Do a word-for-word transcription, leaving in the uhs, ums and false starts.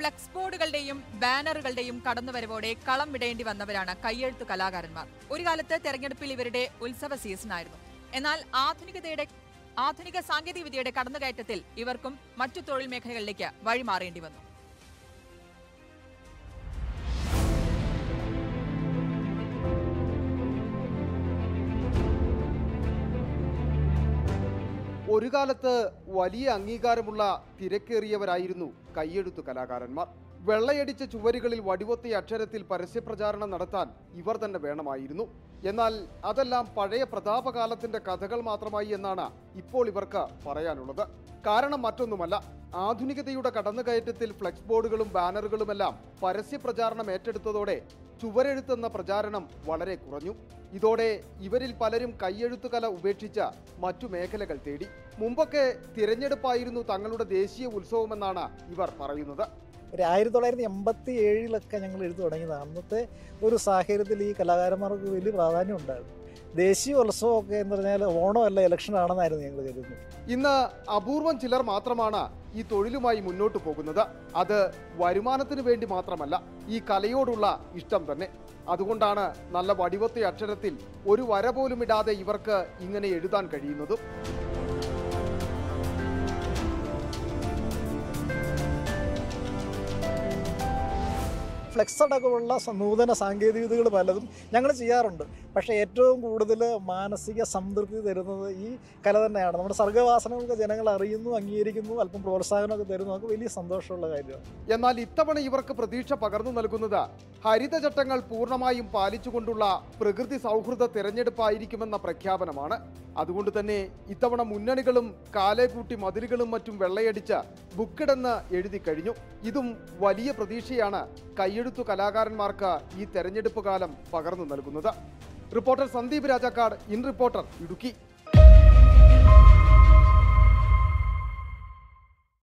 Flex ബോർഡുകളുടെയും ബാനറുകളുടെയും കടന്നുവരവോടെ കളം വിടേണ്ടി വന്നവരാണ് കയ്യെഴുത്തു കലാകാരന്മാർ. ഒരു കാലത്ത് തെരഞ്ഞെടുപ്പിൽ ഇവരുടെ ഉത്സവ സീസണായിരുന്നു. എന്നാൽ ആധുനികതയുടെ ആധുനിക സാങ്കേതികവിദ്യയുടെ കടന്നുകയറ്റത്തിൽ ഇവർക്കും മറ്റു തൊഴിൽ മേഖലകളിലേക്ക് വഴിമാറേണ്ടി വന്നു. ഒരു കാലത്ത് വലിയ അംഗീകാരമുള്ള തിരക്കേറിയവരായിരുന്നു കയ്യെഴുത്തു കലാകാരന്മാർ. വെള്ളയടിച്ച ചുവരുകളിൽ വടിവൊത്തിയ അക്ഷരത്തിൽ പരസ്യപ്രചാരണം നടത്താൻ ഇവർ തന്നെ വേണമായിരുന്നു. എന്നാൽ അതെല്ലാം പഴയ പ്രതാപകാലത്തിന്റെ കഥകൾ മാത്രമായി എന്നാണ് ഇപ്പോൾ ഇവർക്ക് പറയാനുള്ളത്. കാരണം മറ്റൊന്നുമല്ല, ആധുനികതയുടെ കടന്നുകയറ്റത്തിൽ ഫ്ലെക്സ് ബോർഡുകളും ബാനറുകളുമെല്ലാം പരസ്യപ്രചാരണം ഏറ്റെടുത്തതോടെ ചുവരെഴുത്തെന്ന പ്രചാരണം വളരെ കുറഞ്ഞു. ഇതോടെ ഇവരിൽ പലരും കയ്യെഴുത്തുകല ഉപേക്ഷിച്ച മറ്റു മേഖലകൾ തേടി. മുമ്പൊക്കെ തിരഞ്ഞെടുപ്പായിരുന്നു തങ്ങളുടെ ദേശീയ ഉത്സവമെന്നാണ് ഇവർ പറയുന്നത്. ഒരു ആയിരത്തി തൊള്ളായിരത്തി എൺപത്തി ഏഴിലൊക്കെ ഞങ്ങൾ എഴുതി തുടങ്ങിയതാണ്. അന്നത്തെ ഒരു സാഹചര്യത്തിൽ ഈ കലാകാരന്മാർക്ക് വലിയ പ്രാധാന്യം ഉണ്ടായിരുന്നു. ദേശീയ ഉത്സവമൊക്കെ എന്ന് പറഞ്ഞാൽ ഓണമല്ല ഇലക്ഷൻ ആണെന്നായിരുന്നു ഞങ്ങൾ കരുതുന്നത്. ഇന്ന് അപൂർവം ചിലർ മാത്രമാണ് ഈ തൊഴിലുമായി മുന്നോട്ട് പോകുന്നത്. അത് വരുമാനത്തിന് വേണ്ടി മാത്രമല്ല, ഈ കലയോടുള്ള ഇഷ്ടം തന്നെ. അതുകൊണ്ടാണ് നല്ല വടിവൊത്തിയ അക്ഷരത്തിൽ ഒരു വര പോലും ഇടാതെ ഇവർക്ക് ഇങ്ങനെ എഴുതാൻ കഴിയുന്നതും. ഫ്ലെക്സ് അടക്കമുള്ള നൂതന സാങ്കേതികവിദ്യകൾ പലതും ഞങ്ങൾ ചെയ്യാറുണ്ട്. പക്ഷേ ഏറ്റവും കൂടുതൽ മാനസിക സംതൃപ്തി തരുന്നത് ഈ കല തന്നെയാണ്. നമ്മുടെ സർഗ്ഗവാസനകൾക്ക് ജനങ്ങൾ അറിയുന്നു, അംഗീകരിക്കുന്നു, അല്പം പ്രോത്സാഹനമൊക്കെ തരുന്നു. നമുക്ക് വലിയ സന്തോഷമുള്ള കാര്യമാണ്. എന്നാൽ ഇത്തവണ ഇവർക്ക് പ്രതീക്ഷ പകർന്നു നൽകുന്നത് ഹരിതചട്ടങ്ങൾ പൂർണ്ണമായും പാലിച്ചുകൊണ്ടുള്ള പ്രകൃതി സൗഹൃദ തെരഞ്ഞെടുപ്പായിരിക്കുമെന്ന പ്രഖ്യാപനമാണ്. അതുകൊണ്ട് തന്നെ ഇത്തവണ മുന്നണികളും കാലേക്കൂട്ടി മതിലുകളും മറ്റും വെള്ളയടിച്ച് ബുക്കിടെന്ന് എഴുതി കഴിഞ്ഞു. ഇതും വലിയ പ്രതീക്ഷയാണ് കയ്യെഴുത്തു കലാകാരന്മാർക്ക് ഈ തെരഞ്ഞെടുപ്പ് കാലം പകർന്നു നൽകുന്നത്. Reporter Sandeep Rajakkad, in reporter, Idukki.